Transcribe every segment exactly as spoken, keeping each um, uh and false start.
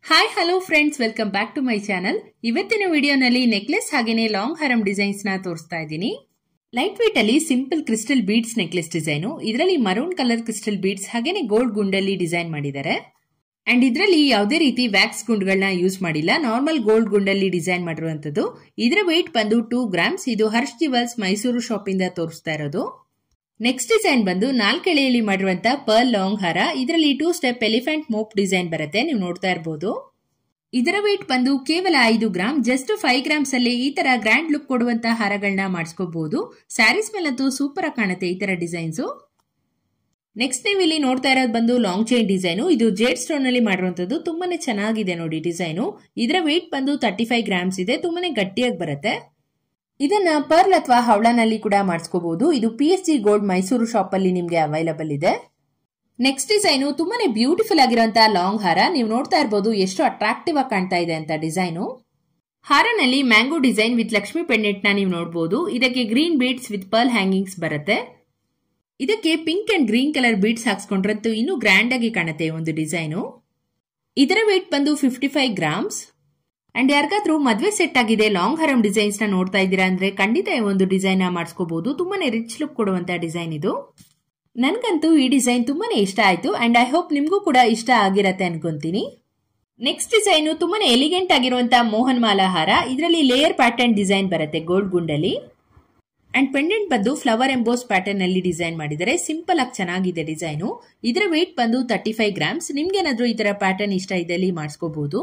Hi hello friends, welcome back to my channel. ಇವತ್ತಿನ ವಿಡಿಯೋನಲ್ಲಿ necklace ಹಾಗೇನೆ ಲಾಂಗ್ ಹಾರಂ ಡಿಸೈನ್ಸ್ ನ ತೋರಿಸ್ತಾ ಇದ್ದೀನಿ. ಲೈಟ್ ವೇಟ್ ಅಲ್ಲಿ simple crystal beads necklace design. ಇದರಲ್ಲಿ ಮರೂನ್ ಕಲರ್ ಕ್ರಿಸ್ಟಲ್ ಬೀಡ್ಸ್ ಹಾಗೇನೆ ಗೋಲ್ಡ್ ಗುಂಡಲ್ಲಿ ಡಿಸೈನ್ ಮಾಡಿದ್ದಾರೆ. ಅಂಡ್ ಇದರಲ್ಲಿ ಯಾವುದೇ ರೀತಿ ವ್ಯಾಕ್ಸ್ ಗುಂಡ್ಗಳನ್ನ ಯೂಸ್ ಮಾಡಿಲ್ಲ, ನಾರ್ಮಲ್ ಗೋಲ್ಡ್ ಗುಂಡಲ್ಲಿ ಡಿಸೈನ್ ಮಾಡಿರುವಂತದ್ದು. ಇದರ ವೇಟ್ ಬಂದು ಟೂ ಗ್ರಾಮ್ಸ್. ಇದು ಹರ್ಷ್ ಜ್ಯುವೆಲ್ಸ್ ಮೈಸೂರು ಶಾಪ್ ಇಂದ ತೋರಿಸ್ತಾ ಇರೋದು. ನೆಕ್ಸ್ಟ್ ಡಿಸೈನ್ ಬಂದು ನಾಲ್ಕೆಳೆಯಲ್ಲಿ ಮಾಡಿರುವಂತ ಪರ್ಲ್ ಲಾಂಗ್ ಹಾರ. ಇದರಲ್ಲಿ ಟೂ ಸ್ಟೆಪ್ ಎಲಿಫೆಂಟ್ ಮೋಪ್ ಡಿಸೈನ್ ಬರುತ್ತೆ, ನೀವು ನೋಡ್ತಾ ಇರಬಹುದು. ಇದರ ವೇಟ್ ಬಂದು ಕೇವಲ ಐದು ಗ್ರಾಮ್. ಜಸ್ಟ್ ಫೈವ್ ಗ್ರಾಮ್ಸ್ ಅಲ್ಲಿ ಈ ತರ ಗ್ರ್ಯಾಂಡ್ ಲುಕ್ ಕೊಡುವಂತ ಹಾರಗಳನ್ನ ಮಾಡಿಸ್ಕೋಬಹುದು. ಸ್ಯಾರೀಸ್ ಮೇಲಂತೂ ಸೂಪರ್ ಆಗಿ ಕಾಣುತ್ತೆ ಈ ತರ ಡಿಸೈನ್ಸ್. ನೆಕ್ಸ್ಟ್ ನೀವು ಇಲ್ಲಿ ನೋಡ್ತಾ ಇರೋದು ಬಂದು ಲಾಂಗ್ ಚೈನ್ ಡಿಸೈನು. ಇದು ಜೇಡ್ ಸ್ಟೋನ್ ನಲ್ಲಿ ಮಾಡಿರುವಂತದ್ದು. ತುಂಬಾನೇ ಚೆನ್ನಾಗಿದೆ ನೋಡಿ ಡಿಸೈನು. ಇದರ ವೇಟ್ ಬಂದು ತರ್ಟಿ ಫೈವ್ ಗ್ರಾಮ್ಸ್ ಇದೆ. ತುಂಬಾನೇ ಗಟ್ಟಿಯಾಗಿ ಬರುತ್ತೆ. ಇದನ್ನ ಪರ್ಲ್ ಅಥವಾ ಹವಳನಲ್ಲಿ ಕೂಡ ಮಾಡಿಸ್ಕೋಬಹುದು. ಇದು P S G gold Mysuru shop ಅಲ್ಲಿ ನಿಮ್ಗೆ ಅವೈಲಬಲ್ ಇದೆ. ನೆಕ್ಸ್ಟ್ ಡಿಸೈನು ತುಂಬಾನೇ ಬ್ಯೂಟಿಫುಲ್ ಆಗಿರುವಂತಹ ಲಾಂಗ್ ಹಾರ. ನೀವು ನೋಡ್ತಾ ಇರಬಹುದು ಎಷ್ಟು ಅಟ್ರಾಕ್ಟಿವ್ ಆಗಿ ಕಾಣ್ತಾ ಇದೆ ಅಂತ ಡಿಸೈನು. ಹಾರನಲ್ಲಿ mango design with Lakshmi pendant ನ ನೀವು ನೋಡಬಹುದು. ಇದಕ್ಕೆ green beads with pearl hangings ಬರುತ್ತೆ. ಇದಕ್ಕೆ pink and green colour beads ಹಾಕ್ಸ್ಕೊಂಡ್ರಂತೂ ಇನ್ನೂ ಗ್ರ್ಯಾಂಡ್ ಆಗಿ ಕಾಣುತ್ತೆ ಒಂದು ಡಿಸೈನು. ಇದರ ವೇಟ್ ಬಂದು ಫಿಫ್ಟಿ ಫೈವ್ ಗ್ರಾಮ್ಸ್. ಅಂಡ್ ಯಾರಿಗಾದ್ರೂ ಮದ್ವೆ ಸೆಟ್ ಆಗಿದೆ ಲಾಂಗ್ ಹಾರಂ ಡಿಸೈನ್ಸ್ ನ ನೋಡ್ತಾ ಇದ್ದೀರಾ ಅಂದ್ರೆ ಖಂಡಿತ ಈ ಒಂದು ಡಿಸೈನ್ ನ ಮಾಡಿಸ್ಕೋಬಹುದು. ತುಂಬಾನೇ ರಿಚ್ ಲುಕ್ ಕೊಡುವಂತ ಡಿಸೈನ್ ಇದು. ನನ್ಗಂತೂ ಈ ಡಿಸೈನ್ ತುಂಬಾನೇ ಇಷ್ಟ ಆಯ್ತು. ಅಂಡ್ ಐ ಹೋಪ್ ನಿಮ್ಗೂ ಕೂಡ ಇಷ್ಟ ಆಗಿರತ್ತೆ ಅನ್ಕೊಂತೀನಿ. ನೆಕ್ಸ್ಟ್ ಡಿಸೈನ್ ತುಂಬಾನೇ ಎಲಿಗೆಂಟ್ ಆಗಿರುವಂತ ಮೋಹನ್ ಮಾಲಾ ಹಾರ. ಇದರಲ್ಲಿ ಲೇಯರ್ ಪ್ಯಾಟರ್ನ್ ಡಿಸೈನ್ ಬರುತ್ತೆ ಗೋಲ್ಡ್ ಗುಂಡಲ್ಲಿ. ಅಂಡ್ ಪೆಂಡೆಂಟ್ ಬಂದು ಫ್ಲವರ್ ಎಂಬೋಸ್ ಪ್ಯಾಟರ್ನ್ ಅಲ್ಲಿ ಡಿಸೈನ್ ಮಾಡಿದರೆ ಸಿಂಪಲ್ ಆಗಿ ಚೆನ್ನಾಗಿದೆ ಡಿಸೈನು. ಇದರ ವೇಟ್ ಬಂದು ತರ್ಟಿ ಫೈವ್ ಗ್ರಾಮ್ಸ್. ನಿಮ್ಗೆ ಏನಾದ್ರೂ ಈ ತರ ಪ್ಯಾಟರ್ನ್ ಇಷ್ಟ ಇದ್ದಲ್ಲಿ ಮಾಡಿಸ್ಕೋಬಹುದು.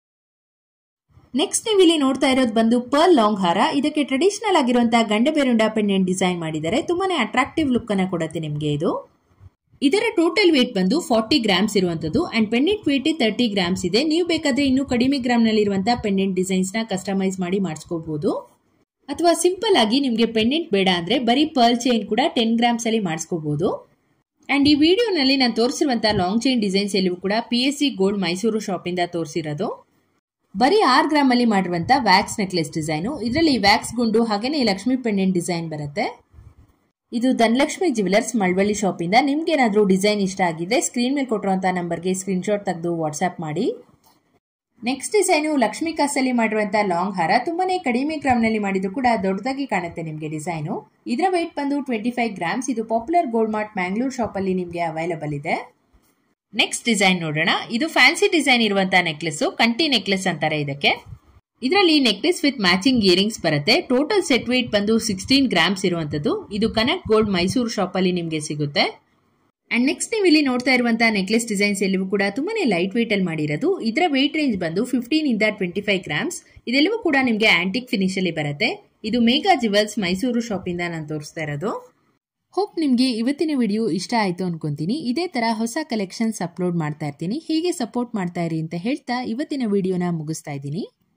ನೆಕ್ಸ್ಟ್ ನೀವು ಇಲ್ಲಿ ನೋಡ್ತಾ ಇರೋದು ಬಂದು ಪರ್ಲ್ ಲಾಂಗ್ ಹಾರ. ಇದಕ್ಕೆ ಟ್ರೆಡಿಷನಲ್ ಆಗಿರುವಂತಹ ಗಂಡೆ ಬೇರುಂಡ ಪೆಂಡೆಂಟ್ ಡಿಸೈನ್ ಮಾಡಿದರೆ ತುಂಬಾನೇ ಅಟ್ರಾಕ್ಟಿವ್ ಲುಕ್ ಅನ್ನ ಕೊಡುತ್ತೆ ನಿಮ್ಗೆ ಇದು. ಇದರ ಟೋಟಲ್ ವೇಟ್ ಬಂದು ಫಾರ್ಟಿ ಗ್ರಾಮ್ಸ್ ಇರುವಂತದ್ದು. And pendant weight thirty grams ಇದೆ. ನೀವು ಬೇಕಾದ್ರೆ ಇನ್ನೂ ಕಡಿಮೆ ಗ್ರಾಮ್ ನಲ್ಲಿ ಇರುವಂತಹ ಪೆಂಡೆಂಟ್ ಡಿಸೈನ್ಸ್ ನ ಕಸ್ಟಮೈಸ್ ಮಾಡಿ ಮಾಡಿಸ್ಕೋಬಹುದು. ಅಥವಾ ಸಿಂಪಲ್ ಆಗಿ ನಿಮ್ಗೆ ಪೆಂಡೆಂಟ್ ಬೇಡ ಅಂದ್ರೆ ಬರೀ ಪರ್ಲ್ ಚೈನ್ ಕೂಡ ಟೆನ್ ಗ್ರಾಮ್ಸ್ ಅಲ್ಲಿ ಮಾಡಿಸ್ಕೋಬಹುದು. ಅಂಡ್ ಈ ವಿಡಿಯೋನಲ್ಲಿ ನಾನು ತೋರಿಸಿರುವಂತಹ ಲಾಂಗ್ ಚೈನ್ ಡಿಸೈನ್ಸ್ ಎಲ್ಲವೂ ಕೂಡ P S C gold Mysuru shop ಇಂದ ತೋರಿಸಿರೋದು. ಬರೀ ಆರ್ ಗ್ರಾಮ್ ಅಲ್ಲಿ ಮಾಡಿರುವಂತ ವ್ಯಾಕ್ಸ್ ನೆಕ್ಲೆಸ್ ಡಿಸೈನು. ಇದರಲ್ಲಿ ವ್ಯಾಕ್ಸ್ ಗುಂಡು ಹಾಗೇನೆ ಲಕ್ಷ್ಮಿ ಪೆಂಡೆಂಟ್ ಡಿಸೈನ್ ಬರುತ್ತೆ. ಇದು ಧನಲಕ್ಷ್ಮಿ ಜ್ಯುವೆಲರ್ಸ್ ಮಳವಳ್ಳಿ ಶಾಪ್ ಇಂದ. ನಿಮ್ಗೆ ಏನಾದ್ರೂ ಡಿಸೈನ್ ಇಷ್ಟ ಆಗಿದ್ರೆ ಸ್ಕ್ರೀನ್ ಮೇಲೆ ಕೊಟ್ಟಿರುವಂತಹ ನಂಬರ್ಗೆ ಸ್ಕ್ರೀನ್ ಶಾಟ್ ತೆಗೆದು ವಾಟ್ಸ್ಆಪ್ ಮಾಡಿ. ನೆಕ್ಸ್ಟ್ ಡಿಸೈನು ಲಕ್ಷ್ಮಿ ಕಾಸಲ್ಲಿ ಮಾಡಿರುವಂತಹ ಲಾಂಗ್ ಹಾರ. ತುಂಬಾನೇ ಕಡಿಮೆ ಗ್ರಾಮ್ ನಲ್ಲಿ ಮಾಡಿದ್ರು ಕೂಡ ದೊಡ್ಡದಾಗಿ ಕಾಣುತ್ತೆ ನಿಮ್ಗೆ ಡಿಸೈನು. ಇದರ ವೇಟ್ ಬಂದು ಟ್ವೆಂಟಿ ಫೈವ್ ಗ್ರಾಮ್ಸ್. ಇದು popular gold mart Mangalore shop ಅಲ್ಲಿ ನಿಮ್ಗೆ ಅವೈಲಬಲ್ ಇದೆ. ನೆಕ್ಸ್ಟ್ ಡಿಸೈನ್ ನೋಡೋಣ. ಇದು ಫ್ಯಾನ್ಸಿ ಡಿಸೈನ್ ಇರುವಂತಹ ನೆಕ್ಲೆಸ್, ಕಂಟಿ ನೆಕ್ಲೆಸ್ ಅಂತಾರೆ ಇದಕ್ಕೆ. ಇದರಲ್ಲಿ ನೆಕ್ಲೆಸ್ ವಿತ್ ಮ್ಯಾಚಿಂಗ್ ಇಯರಿಂಗ್ಸ್ ಬರುತ್ತೆ. ಟೋಟಲ್ ಸೆಟ್ ವೇಟ್ ಬಂದು ಸಿಕ್ಸ್ಟೀನ್ ಗ್ರಾಮ್ಸ್ ಇರುವಂತದ್ದು. ಇದು ಕನಕ್ ಗೋಲ್ಡ್ ಮೈಸೂರು ಶಾಪ್ ಅಲ್ಲಿ ನಿಮ್ಗೆ ಸಿಗುತ್ತೆ. ಅಂಡ್ ನೆಕ್ಸ್ಟ್ ನೀವು ಇಲ್ಲಿ ನೋಡ್ತಾ ಇರುವಂತಹ ನೆಕ್ಲೆಸ್ ಡಿಸೈನ್ಸ್ ಎಲ್ಲವೂ ಕೂಡ ತುಂಬಾನೇ ಲೈಟ್ ವೇಟ್ ಅಲ್ಲಿ ಮಾಡಿರೋದು. ಇದರ ವೇಟ್ ರೇಂಜ್ ಬಂದು ಫಿಫ್ಟೀನ್ ಇಂದ ಟ್ವೆಂಟಿ ಫೈವ್ ಗ್ರಾಮ್ಸ್. ಇದೆಲ್ಲವೂ ಕೂಡ ನಿಮ್ಗೆ ಆಂಟಿಕ್ ಫಿನಿಶ್ ಅಲ್ಲಿ ಬರುತ್ತೆ. ಇದು ಮೇಘಾ ಜ್ಯುವೆಲ್ಸ್ ಮೈಸೂರು ಶಾಪ್ ಇಂದ ನಾನು ತೋರಿಸ್ತಾ ಇರೋದು. ಹೋಪ್ ನಿಮ್ಗೆ ಇವತ್ತಿನ ವಿಡಿಯೋ ಇಷ್ಟ ಆಯ್ತು ಅನ್ಕೊಂತೀನಿ. ಇದೇ ತರ ಹೊಸ ಕಲೆಕ್ಷನ್ಸ್ ಅಪ್ಲೋಡ್ ಮಾಡ್ತಾ ಇರ್ತೀನಿ. ಹೀಗೆ ಸಪೋರ್ಟ್ ಮಾಡ್ತಾ ಇರಿ ಅಂತ ಹೇಳ್ತಾ ಇವತ್ತಿನ ವಿಡಿಯೋನ ಮುಗಿಸ್ತಾ ಇದ್ದೀನಿ.